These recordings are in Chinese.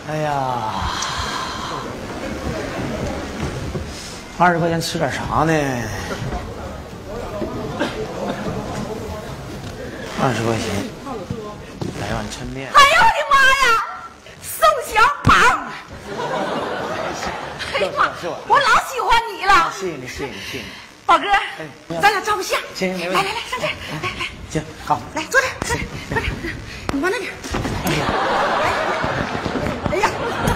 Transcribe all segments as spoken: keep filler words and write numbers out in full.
哎呀，二十块钱吃点啥呢？二十块钱，来碗抻面。 哎呦我的妈呀！宋小宝！哎呀妈，我老喜欢你了。 谢谢你，谢谢你，谢谢你。 宝哥，咱俩照个相。 行，没问题。 来来来，上这儿，来来。 行，好， 来坐这儿，坐这儿，快点，你往那边。哎呀！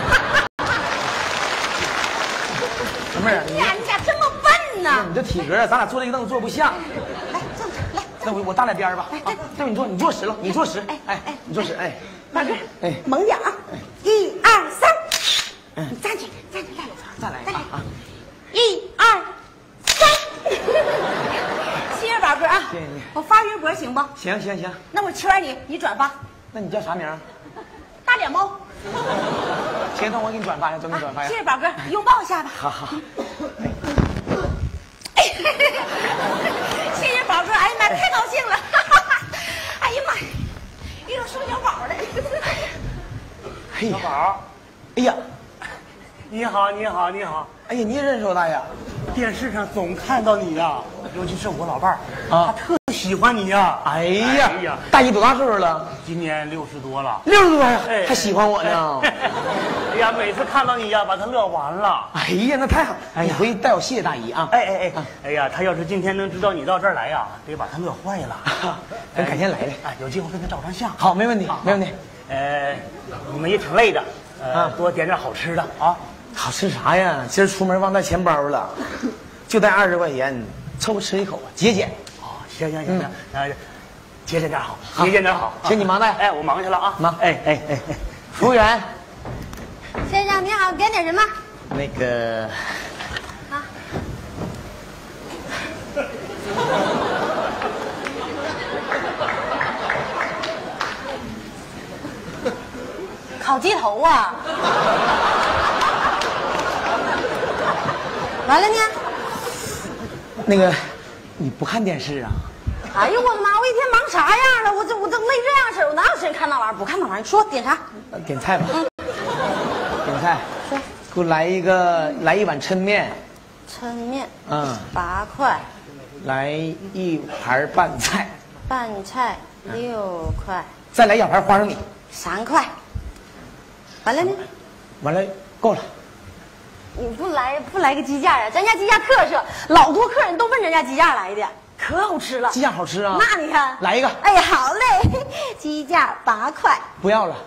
小妹儿， 你呀，你咋这么笨呢？ 你这体格，咱俩坐这个凳子坐不像。 来，坐着，来。 那我我搭在边儿吧。啊，那你坐，你坐实了，你坐实。哎哎哎，你坐实。哎， 大哥， 哎， 猛点啊！一二三，你站起，站起来， 再来，再来啊！ 一二三，谢谢宝哥啊！ 谢谢你。 我发微博行不？ 行行行。 那我圈你，你转发。 那你叫啥名？ 大脸猫。 行，那我给你转发呀，怎么转发呀？ 谢谢宝哥，拥抱一下吧。 好好。 谢谢宝哥，哎呀妈，太高兴了！哎呀妈，遇到宋小宝了。 小宝，哎呀， 你好，你好，你好！ 哎呀，你也认识我大爷？ 电视上总看到你呀，尤其是我老伴儿啊， 他特喜欢你呀。 哎呀， 哎呀， 大姨多大岁数了？ 今年六十多了。 六十多呀， 哎还喜欢我呢。 哎呀，每次看到你呀，把他乐完了。 哎呀，那太好！哎，你回去带我谢谢大姨啊。 哎哎哎，哎呀，他要是今天能知道你到这儿来呀，得把他乐坏了。 咱改天来来， 哎，有机会跟他照张相。 好，没问题，没问题。 呃，你们也挺累的，呃，多点点好吃的啊。 好吃啥呀？今儿出门忘带钱包了，就带二十块钱，凑合吃一口啊，节俭。 哦，行行行行，呃，节俭点好，节俭点好。 行，你忙的。 哎，我忙去了啊， 忙。 哎哎哎哎， 服务员， 先生你好，点点什么？ 那个啊。烤鸡头啊！完了呢？ 那个，你不看电视啊？ 哎呦我的妈！我一天忙啥样了？我这我这累这样式儿，我哪有时间看那玩意儿？不看那玩意儿，你说点啥？ 点菜吧。 嗯。 点菜。 说。 给我来一个，来一碗抻面。 抻面。 嗯。 八块。 来一盘拌菜。 拌菜六块。 再来两盘花生米。 三块。完了呢？ 完了，够了。 你不来不来个鸡架啊？咱家鸡架特色，老多客人都奔咱家鸡架来的，可好吃了。 鸡架好吃啊？ 那你看， 来一个。 哎，好嘞，鸡架八块。 不要了。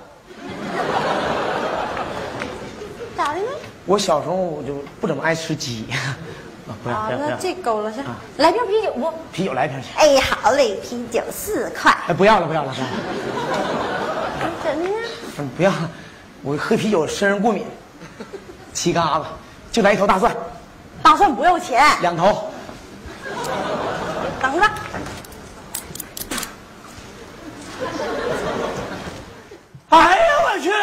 咋的呢？ 我小时候我就不怎么爱吃鸡。啊，不要啊， 不要不要。 那这够了是？来瓶啤酒不？ 啤酒来一瓶去。 哎，好嘞，啤酒四块。 哎，不要了不要了不要了。 怎么呢？ 嗯，不要了，我喝啤酒身上过敏。七嘎子，就来一头大蒜。 大蒜不要钱。 两头。 等着。 哎呀我去！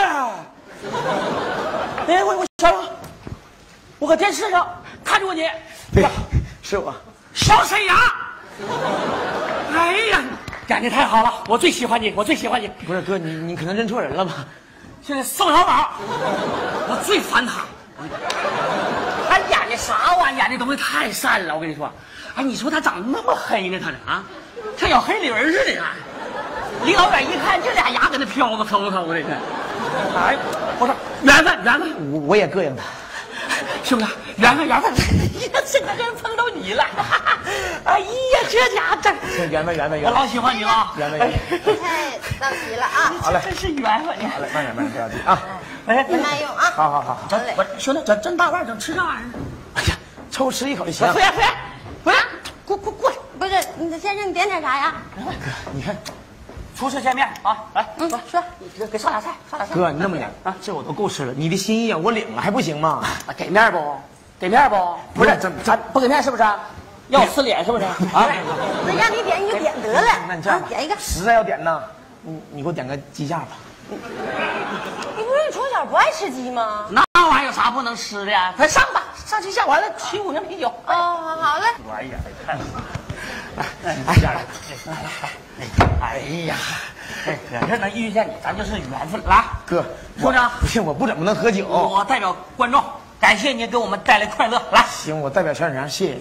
哎我我小龙，我搁电视上看着过你。对，是我。 小沈阳。哎呀，眼睛太好了，我最喜欢你，我最喜欢你。 不是哥，你你可能认错人了吧？ 现在宋小宝，我最烦他。他演的啥玩意？演的东西太善了，我跟你说。哎，你说他长得那么黑呢，他这啊，像小黑驴似的啊。离老远一看，这俩牙搁那飘着抠抠的呢。哎，我说缘分缘分， 我我也膈应他。 兄弟，缘分缘分，哎呀，现在真碰到你了。哎呀，这家伙真缘分缘分缘分， 我老喜欢你了。 缘分缘分， 菜到齐了啊！ 好嘞， 真是缘分。 好嘞，慢点慢点，不要急啊。 哎，你慢用啊！ 好好好， 好嘞。 我兄弟，这真大腕，整吃这玩意儿？ 哎呀，抽吃一口就行。 服务员，服务员，服务员，过过过来。 不是，你先生，你点点啥呀？ 哥，你看， 初次见面啊，来， 嗯，说， 给给上俩菜，上俩菜。 哥，你那么点啊，这我都够吃了。你的心意啊，我领了还不行吗？ 给面不？给面不？不是，咱不给面是不是？要我撕脸是不是？啊， 那让你点你就点得了。 那你这样吧， 点一个。 实在要点呢，你你给我点个鸡架吧。 你不是你从小不爱吃鸡吗？ 那玩意有啥不能吃的呀？快上吧，上鸡架完了取五瓶啤酒。 哦，好嘞。 哎呀，太好了。 哎，家人，哎呀，哎，搁这能遇见你，咱就是缘分。来， 哥， 兄长， 不行，我不怎么能喝酒。 我代表观众感谢您给我们带来快乐。来， 行，我代表小沈阳谢谢你。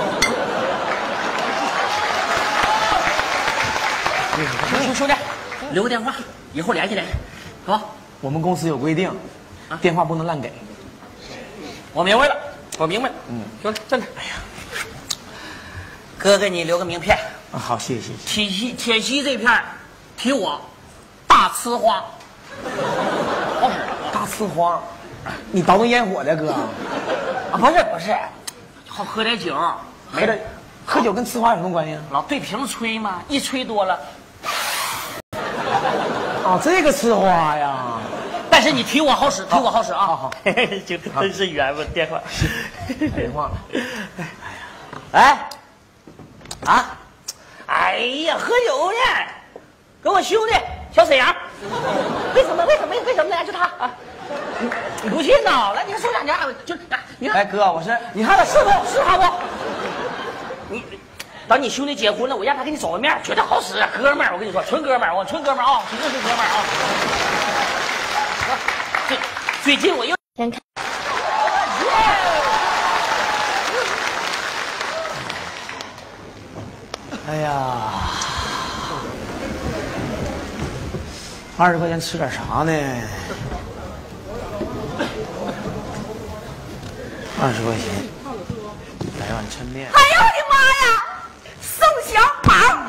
兄兄弟，留个电话，以后联系联系，好吧？ 我们公司有规定，电话不能乱给。 我明白了，我明白了。嗯，兄弟，真的，哎呀，哥给你留个名片。 啊，好，谢谢谢谢。 铁西铁西这片，提我大呲花，好使。 大呲花，你倒腾烟火的哥？ 啊，不是不是，好喝点酒。 喝点，喝酒跟呲花有什么关系啊？ 老对瓶吹嘛，一吹多了。 啊，这个呲花呀！ 但是你提我好使，提我好使啊！ 好好， 就真是缘分。电话， 电话。 哎，啊，哎呀，喝酒呢，跟我兄弟小沈阳。为什么？为什么？为什么呢？就他啊！你你不信呐？来，你看说两家，就你看。 哎，哥，我是你看他是不？是他不？你等你兄弟结婚了，我让他给你走个面，绝对好使。哥们儿，我跟你说，纯哥们儿，我纯哥们儿啊，绝对是哥们儿啊。最最近我又先看。 哎呀，二十块钱吃点啥呢？二十块钱，来碗抻面。 哎呦我的妈呀！宋小宝，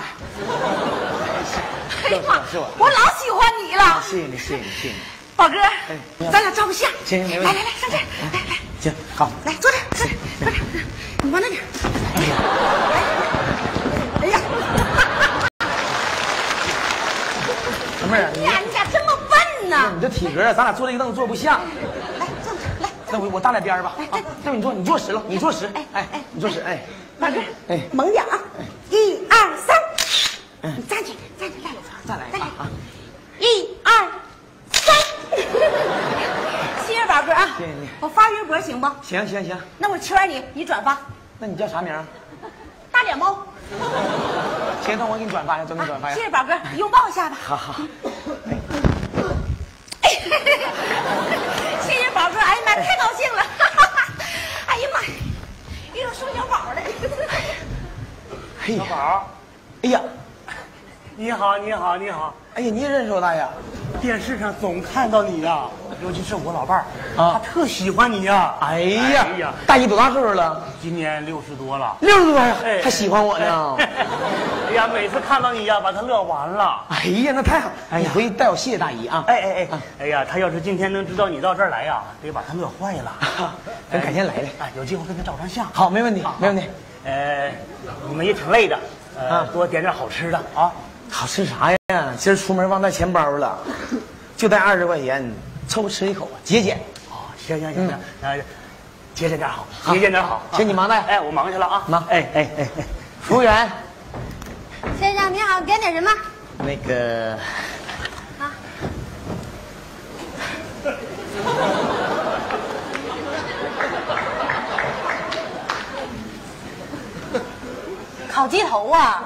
哎呀妈，我老喜欢你了。 谢谢你，谢谢你，谢谢你。 宝哥，咱俩照个相。 行行，没问题。 来来来，上这儿，来来， 行，好， 来坐这儿，坐这儿，快点，你往那点。哎呀， 小妹儿， 哎呀，你咋这么笨呢？ 你这体格，咱俩坐这一凳子坐不下。 来坐着，来。 那我我搭点边儿吧。啊，那你坐，你坐实了，你坐实。哎哎哎，你坐实。哎， 宝哥， 哎， 猛点啊！一二三，你站起，站起来， 再来啊啊！ 一二三，谢谢宝哥啊！ 谢谢你。 我发微博行不？ 行行行， 那我圈你，你转发。 那你叫啥名？ 大脸猫。 行，那我给你转发一下，怎么转发呀？ 谢谢宝哥，拥抱一下吧。 好好。 谢谢宝哥，哎呀妈，太高兴了！哎呀妈，遇到宋小宝了。 嘿呀， 小宝， 哎呀， 你好，你好，你好！ 哎呀，你也认识我大爷？ 电视上总看到你呀，尤其是我老伴儿啊他特喜欢你呀。 哎呀， 哎呀大姨多大岁数了？ 今年六十多了。 六十多呀， 哎还喜欢我呢。 哎呀，每次看到你呀，把他乐完了。 哎呀，那太好！哎，你回去带我谢谢大姨啊。 哎哎哎，哎呀，他要是今天能知道你到这儿来呀，得把他乐坏了。 咱改天来来。 哎，有机会跟他照张相。 好，没问题，没问题。 呃，你们也挺累的，呃， 啊多点点好吃的啊。 好吃啥呀？今儿出门忘带钱包了，就带二十块钱，凑合吃一口啊，节俭。 哦，行行行行，呃，节俭点好，节俭点好。 行，你忙带。 哎，我忙去了啊。 忙。 哎哎哎哎， 服务员， 先生你好，点点什么？ 那个啊。烤鸡头啊！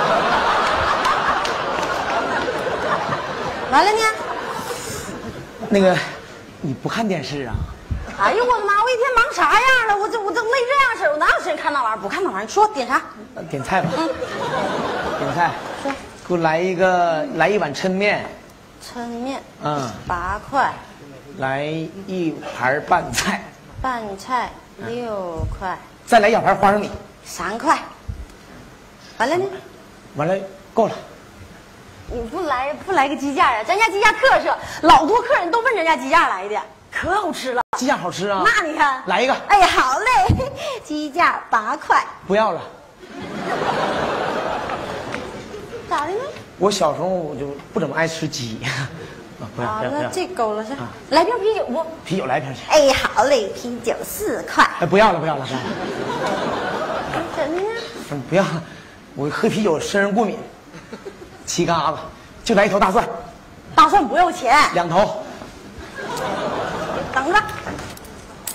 完了呢？ 那个，你不看电视啊？ 哎呦我的妈！我一天忙啥样了？我这我这累这样式儿，我哪有时间看那玩意儿？不看那玩意儿，说点啥？ 呃点菜吧。 嗯， 点菜。 说给我来一个，来一碗抻面。 抻面， 嗯。 八块。 来一盘拌菜。 拌菜六块。 再来一小盘花生米。 三块。完了呢？ 完了，够了。 你不来不来个鸡架呀？咱家鸡架特色，老多客人都奔咱家鸡架来的，可好吃了。 鸡架好吃啊！ 那你看， 来一个。 哎呀，好嘞，鸡架八块。 不要了。 咋的呢？ 我小时候我就不怎么爱吃鸡。啊，不要啊， 不要不要。 那这够了是？来瓶啤酒不？ 啤酒来瓶去。 哎，好嘞，啤酒四块。 哎，不要了不要了，算了。 怎么呢？ 嗯，不要了，我喝啤酒身上过敏。七嘎子，就来一头大蒜。 大蒜不要钱。 两头。 等着。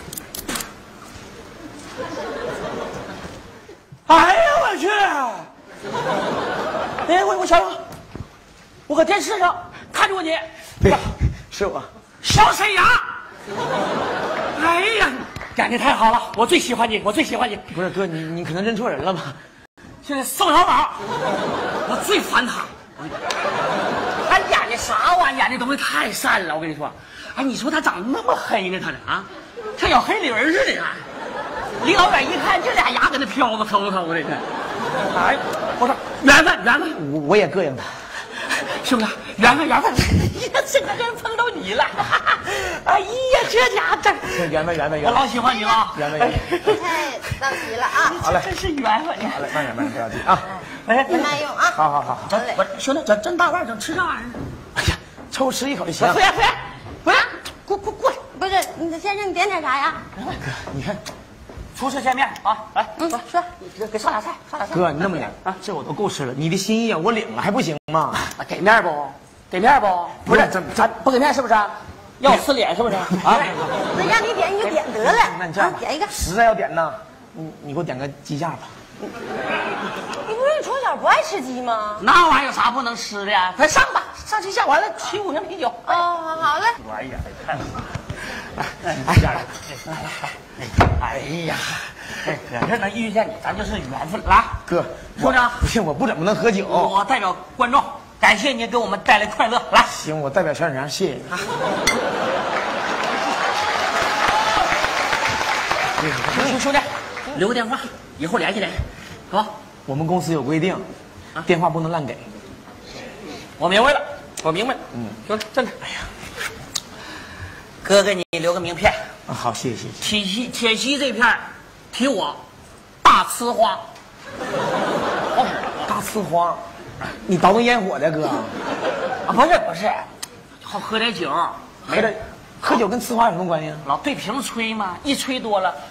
哎呀，我去！ 哎，我我想想，我搁电视上看着过你， 对，是我。 小沈阳。哎呀，演的太好了，我最喜欢你，我最喜欢你。 不是哥，你你可能认错人了吧？ 现在宋小宝，我最烦他。他演的啥玩意？演的东西太善了，我跟你说。哎，你说他长得那么黑呢，他这啊，像小黑驴儿似的啊。离老远一看，这俩牙搁那飘着飘着飘着的。哎，我说缘分缘分， 我我也膈应他。 兄弟，缘分缘分，哎呀，这个人碰到你了。哎呀，这家伙这缘分缘分缘分， 我老喜欢你了。 缘分缘分， 太着急了啊！ 好嘞， 真是缘分。 好嘞，慢点慢点，不要急啊。 哎， 别慢用啊！ 好好好， 好嘞。 我兄弟，这这大腕整吃这玩意儿？ 哎呀，抽吃一口就行。 飞呀飞呀，飞呀！过过过来。 不是，你先生，你点点啥呀？ 哥，你看， 初次见面啊，来， 嗯， 说说， 给给上俩菜，上俩菜。 哥，你那么点啊，这我都够吃了。你的心意啊，我领了还不行吗？ 啊，给面不？给面不？ 不是， 咱咱不给面是不是？要我撕脸是不是？啊， 那让你点你就点得了。 那你这样吧， 点一个。 实在要点呢，你你给我点个鸡架吧。 你不是你从小不爱吃鸡吗？ 那玩意儿有啥不能吃的呀？快上吧，上去下完了沏五瓶啤酒。 哦，好好嘞。 哎呀，太好了！ 哎， 哎呀，来来来，哎呀，哎，搁这能遇见你，咱就是缘分。来， 哥， 兄弟， 不行，我不怎么能喝酒。 我代表观众感谢您给我们带来快乐。来， 行，我代表小沈阳谢谢你。 兄兄弟，留个电话，以后联系联系，好吧？ 我们公司有规定，电话不能乱给。 我明白了，我明白了。嗯，兄弟，站着。哎呀，哥给你留个名片。 啊，好，谢谢谢谢。 铁西铁西这片提我大呲花，好使。 大呲花，你倒腾烟火的哥？ 啊，不是不是，好喝点酒， 没了，喝酒跟呲花有什么关系啊？ 老对瓶吹嘛，一吹多了。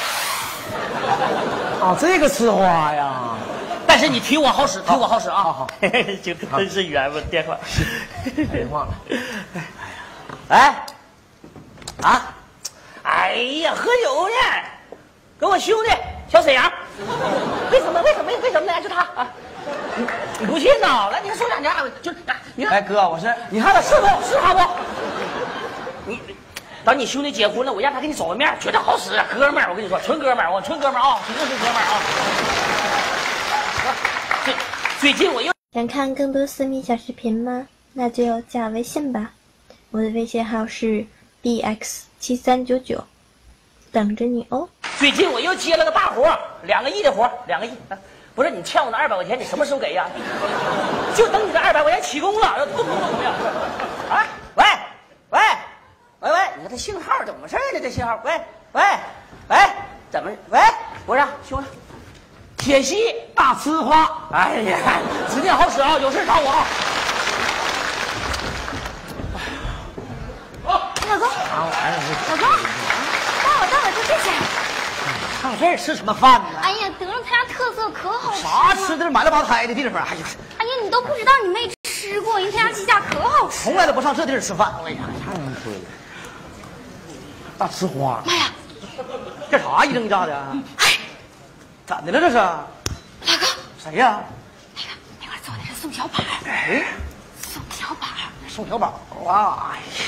啊，这个呲花呀！ 但是你提我好使，提我好使啊！ 好好， 就真是缘分。电话， 打电话了。 哎，啊，哎呀，喝酒呢，跟我兄弟小沈阳。为什么？为什么？为什么呢？就他啊！你你不信呐？来，你说两句，就你看， 哎，哥，我是你看他是不？是他不？你等你兄弟结婚了，我让他给你找个面，绝对好使，哥们儿，我跟你说，纯哥们儿，我纯哥们儿啊，绝对是哥们儿啊。最最近我又想看更多私密小视频吗？那就加微信吧，我的微信号是 b x 七三九九，等着你哦。 最近我又接了个大活，两个亿的活，两个亿。不是你欠我那二百块钱，你什么时候给呀？就等你这二百块钱起功了，要动不动怎么样？啊，喂喂喂喂，你看这信号怎么回事呢？这信号，喂喂喂，怎么喂？不是兄弟，铁西大呲花，哎呀，指定好使啊！有事找我啊！ 老公， 啥玩意儿？ 老公，到了到了，就这些。 上这儿吃什么饭呢？ 哎呀，得了，他家特色可好吃了。 啥吃的满了八胎的地方？哎呀， 哎呀，你都不知道，你没吃过，人他家鸡架可好吃。 从来都不上这地儿吃饭。哎呀，太能吹了！大呲花， 妈呀， 这啥一愣一乍的？ 哎， 咋的了这是？ 老公， 谁呀？ 那个那块坐的是宋小宝。 哎， 宋小宝， 宋小宝啊！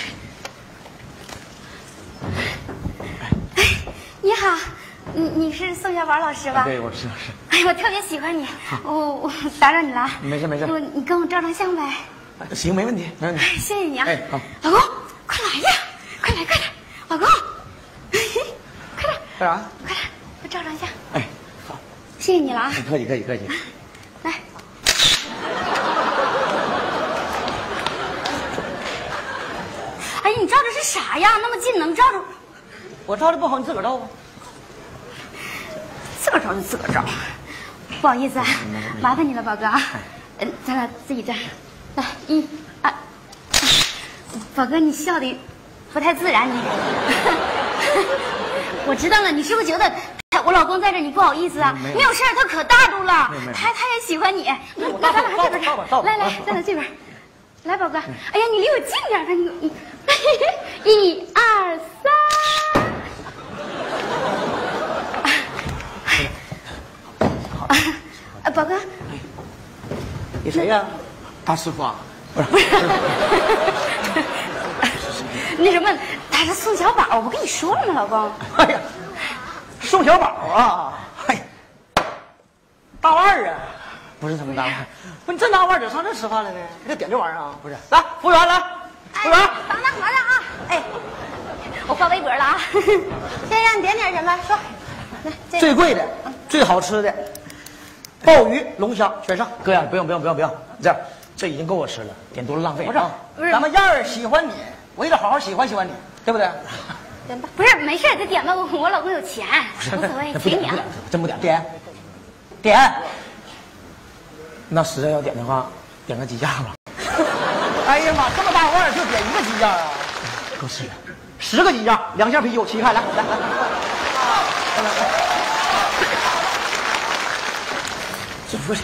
哎，你好，你你是宋小宝老师吧？ 对，我是我是。 哎，我特别喜欢你，我我打扰你了。 没事没事我你跟我照张相呗。 行，没问题，没问题。 谢谢你啊。 哎，好。 老公，快来呀，快来快来，老公，快来干啥？ 快来，我照张相。 哎，好， 谢谢你了啊。 客气客气客气。 来。哎，你照的是啥呀？那么近能照着？ 我照的不好，你自个儿照吧。 自个儿照就自个儿照，不好意思啊，麻烦你了，宝哥啊。嗯，咱俩自己站。来，一、二。宝哥，你笑的不太自然，你。我知道了，你是不是觉得我老公在这你不好意思啊？没有事儿，他可大度了，他他也喜欢你。那咱俩这边站，来来，咱俩这边。来，宝哥，哎呀，你离我近点，他你你。一二三。啊，宝哥， 给谁呀？ 大师傅啊， 不是，那什么，他是宋小宝，我不跟你说了吗，老公？ 哎呀，宋小宝啊，哎，大腕儿啊， 不是什么大腕儿， 不是你这大腕儿怎么上这吃饭了呢？还得点这玩意儿啊？不是，来，服务员来，服务员， 等等，等等啊！哎，我发微博了啊！先让你点点什么？说，来，这最贵的、最好吃的，鲍鱼、龙虾全上。 哥呀，不用不用不用不用，这样这已经够我吃了，点多了浪费。 不是啊， 不是咱们燕儿喜欢你，我也得好好喜欢喜欢你，对不对？ 点吧，不是没事，再点吧。我我老公有钱，无所谓，随你啊。 真不点， 点，点。 那实在要点的话，点个鸡架吧。 哎呀妈，这么大腕儿就点一个鸡架啊？ 够吃的。 十个鸡架，两箱啤酒，起开，来来来。 这不是，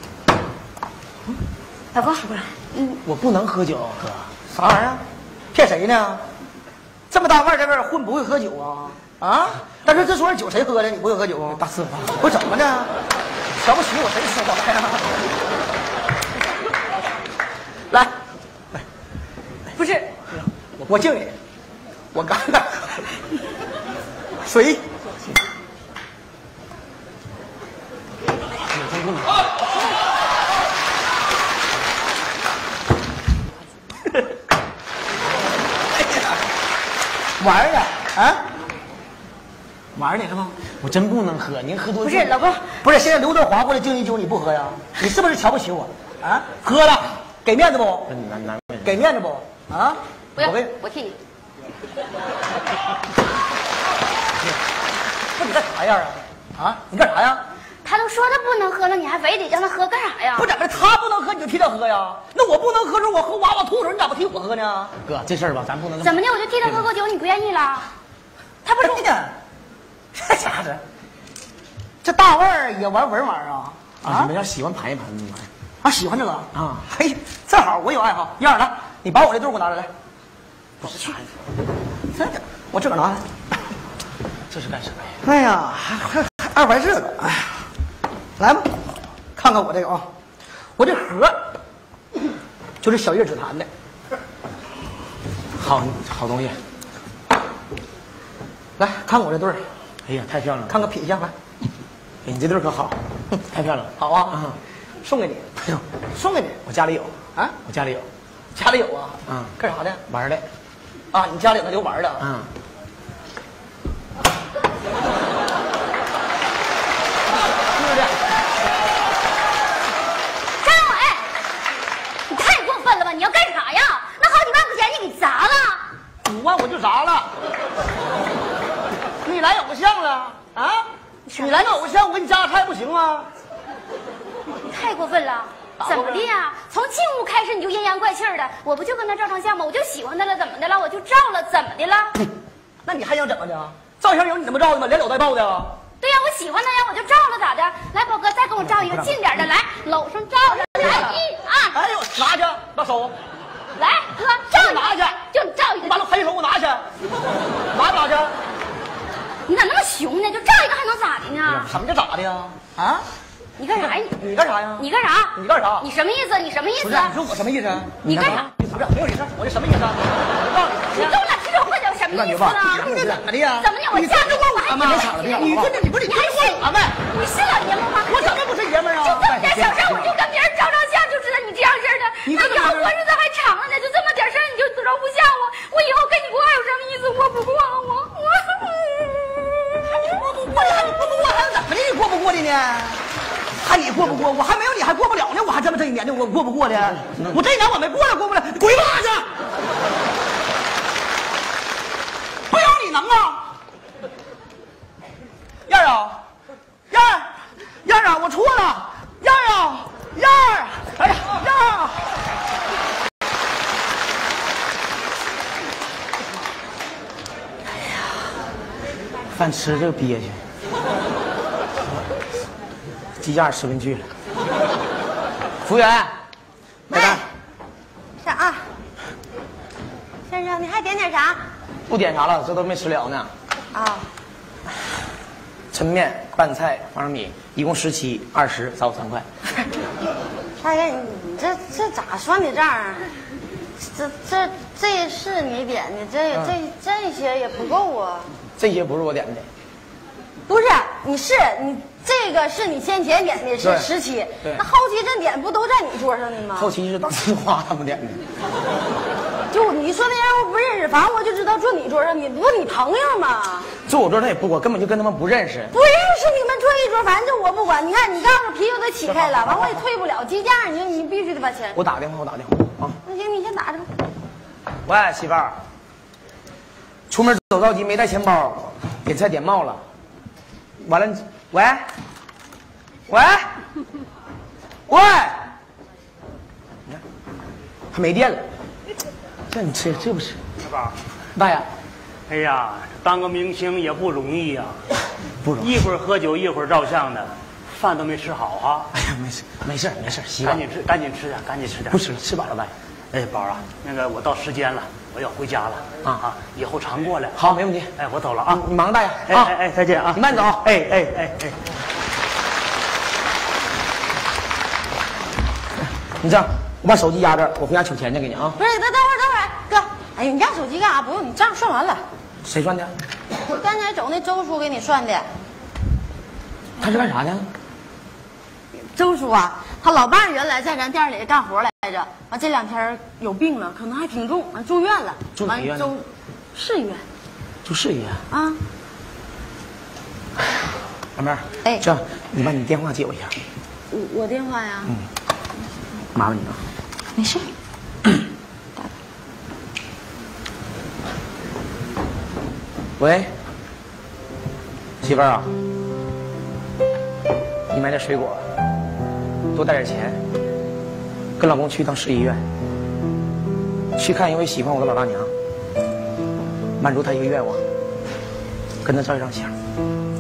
老公， 我不能喝酒，哥。 啥玩意儿？骗谁呢？这么大腕儿在这儿混，不会喝酒啊？啊？但是这桌酒谁喝的？你不会喝酒啊？ 大师傅， 我怎么的？瞧不起我谁说的呀？来， 不是， 我我敬你，我干了。水。玩儿啊啊！玩儿呢是吗？ 我真不能喝，您喝多。 不是老公， 不是，现在刘德华过来敬一酒，你不喝呀？你是不是瞧不起我啊？喝了，给面子不？ 难难为。 给面子不？啊？ 不要我给， 我替你。 不，你干啥样啊？啊？你干啥呀？ 他都说他不能喝了，你还非得让他喝干啥呀？ 不怎么的，他不能喝，你就替他喝呀？那我不能喝时候，我喝哇哇吐的时候，你咋不替我喝呢？ 哥，这事儿吧，咱不能怎么的？我就替他喝口酒，你不愿意了？他不是真的，这家子，这大腕儿也玩文玩啊？ 啊？你们要喜欢盘一盘吗？ 啊，喜欢这个啊？ 嘿，正好我有爱好。燕儿来，你把我这豆给我拿来来。 不是啥呀？ 真的，我自个儿拿来。 这是干什么呀？ 哎呀，还还还爱玩这个？哎呀，来吧，看看我这个啊，我这盒就是小叶紫檀的， 好好东西。 来看我这对儿， 哎呀，太漂亮了！ 看个品相来。 哎你这对儿可好，太漂亮了。 好啊， 啊， 送给你， 哎呦， 送给你我家里有啊， 我家里有， 家里有啊， 嗯， 干啥的？ 玩的， 啊，你家里有那就玩的， 嗯。 是不是？ 张伟，你太过分了吧！你要干啥呀？那好几万块钱你给砸了。 五万我就砸了。你来偶像了啊？你来个偶像，我给你加个菜不行吗？ 你太过分了！怎么的呀？从进屋开始你就阴阳怪气儿的，我不就跟他照张相吗？我就喜欢他了，怎么的了？我就照了，怎么的了？ 那你还想怎么的？照相有你这么照的吗？连搂带抱的啊？ 对呀，我喜欢他呀，我就照了，咋的？来，宝哥，再给我照一个近点的，来，搂上照着，来，一二， 哎呦，拿去，把手， 来，哥，照一个拿去， 就照一个。 你把那黑手给我拿去，拿不拿去？ 你咋那么凶呢？就照一个还能咋的呢？ 什么叫咋的呀？啊？ 你干啥呀？ 你干啥呀？ 你干啥？ 你干啥？ 你什么意思？你什么意思不是，？你说我什么意思？ 你干啥？ 不是，没有你事，我这什么意思？我告诉你跟我俩提手喝酒什么意思呢？ 你这怎么的呀？ 怎么的？我架着我，我还你你这你不是你还是我们？ 你是老爷们吗？ 我怎么不是爷们儿啊？ 就这么点小事，我就跟别人照张相，就知道你这样式的。那以后活日子还长了呢，就这么点事儿你就招不下我，我以后跟你过还有什么意思？过不过我？我你过不过的？你过不过还有怎么的？你过不过的呢？还你过不过？我还没有你还过不了呢，我还这么这一年的，我过不过的？我这一年我没过了，过不了，滚吧去！不有你能啊？燕儿啊，燕儿，燕儿啊，我错了，燕儿啊，燕儿，哎呀，燕儿啊！ 饭吃这个憋屈，鸡架吃不进去了。服务员，买单。 啥？先生，你还点点啥？ 不点啥了，这都没吃了呢。 啊， 抻面、拌菜、花生米，一共十七，二十，少我三块。 大哥，你你这这咋算的账啊？这这这是你点的，这嗯这这些也不够啊。 这些不是我点的， 不是，你是你这个是你先前点的是对十七， 对那后期这点不都在你桌上的吗？ 后期是大丝花他们点的。 就你说那人我不认识，反正我就知道坐你桌上，你不你朋友吗？ 坐我桌他也不，我根本就跟他们不认识。 不认识你们坐一桌，反正就我不管。你看你告诉啤酒都起开了，完我也退不了，鸡架你你必须得把钱。 我打个电话，我打个电话啊。 那行，你先打着吧。 喂，媳妇儿，出门走着急没带钱包，点菜点冒了。完了，喂，喂，喂，你看还没电了。这你吃这不是？ 小宝， 大爷， 哎呀，当个明星也不容易呀、 不容易。 一会儿喝酒，一会儿照相的，饭都没吃好哈、 哎呀，没事没事没事，习惯赶。紧吃，赶紧吃点，赶紧吃点。 不吃了，吃饱了大爷。 哎，宝啊，那个我到时间了，我要回家了啊啊！以后常过来。 好，没问题。 哎，我走了啊！ 你忙，大爷啊！ 哎哎哎，再见啊！ 你慢走。 哎哎哎哎， 你这样，我把手机压这儿，我回家取钱去给你啊。 不是，等等会儿，等会儿，哥，哎呦，你压手机干啥？不用，你账算完了。 谁算的？ 刚才走那周叔给你算的。 他是干啥的？ 周叔啊，他老伴儿原来在咱店里干活来着，完这两天有病了，可能还挺重，完住院了。 住哪医院呢完周市医院住市医院。 啊。 老妹儿， 哎这样你把你电话借我一下， 我我电话呀？ 嗯麻烦你了。 没事。 喂，媳妇儿啊，你买点水果，多带点钱，跟老公去一趟市医院，去看一位喜欢我的老大娘，满足她一个愿望，跟她照一张相。